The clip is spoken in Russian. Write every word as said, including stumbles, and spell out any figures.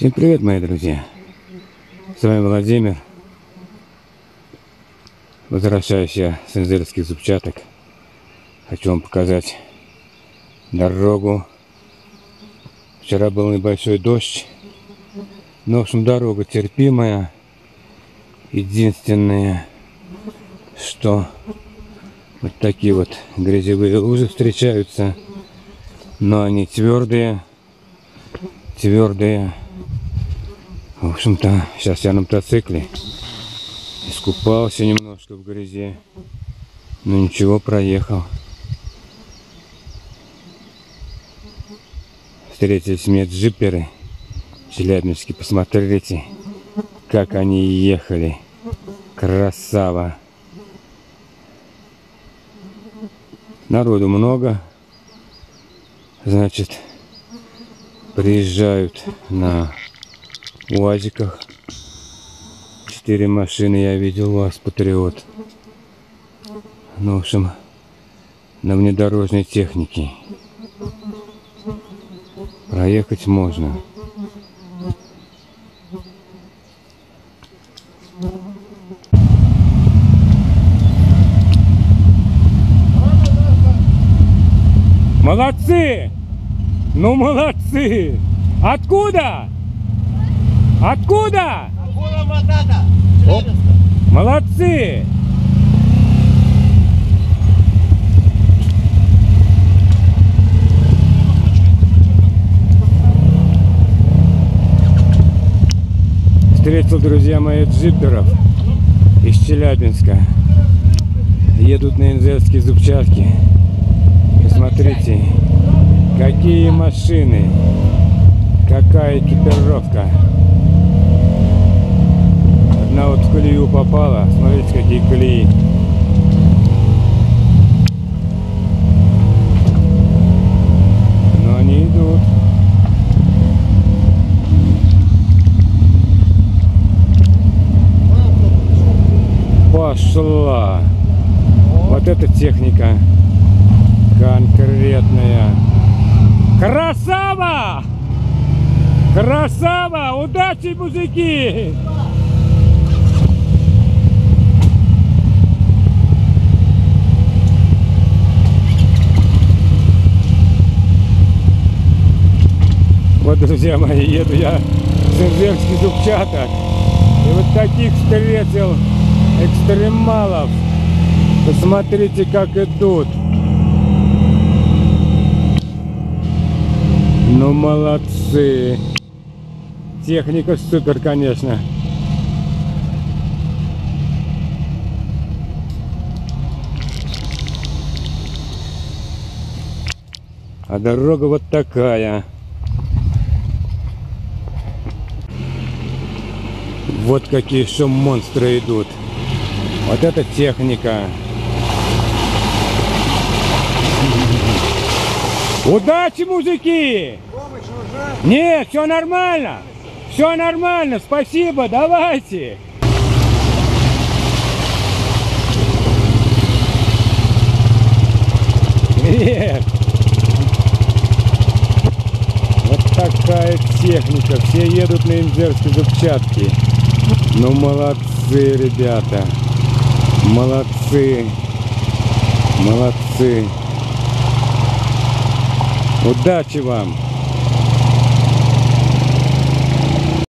Всем привет, мои друзья! С вами Владимир. Возвращаюсь я с Энзельских зубчаток. Хочу вам показать дорогу. Вчера был небольшой дождь, но, в общем, дорога терпимая. Единственное, что вот такие вот грязевые лужи встречаются, но они твердые, твердые. В общем-то, сейчас я на мотоцикле искупался немножко в грязи, но ничего, проехал. Встретились мне джиперы челябинские, посмотрите, как они ехали. Красава! Народу много, значит, приезжают на УАЗиках. Четыре машины я видел, УАЗ Патриот. Ну, в общем, на внедорожной технике проехать можно. Молодцы! Ну, молодцы! Откуда? Откуда? О, молодцы! Встретил, друзья мои, джиперов из Челябинска. Едут на Энзельские зубчатки. Посмотрите, какие машины, какая экипировка. Одна вот в колею попала. Смотрите, какие колеи. Но они идут. Пошла. Вот эта техника конкретная. Красава! Красава! Удачи, мужики! Вот, друзья мои, еду я с Энзельских зубчаток. И вот таких встретил экстремалов. Посмотрите, как идут. Ну, молодцы. Техника супер, конечно. А дорога вот такая. Вот какие еще монстры идут. Вот эта техника. Удачи, мужики! Помощь нужна? Нет, все нормально. Все нормально, спасибо, давайте. Привет. Вот такая техника. Все едут на Энзельские зубчатки. Ну, молодцы, ребята. Молодцы. Молодцы. Удачи вам!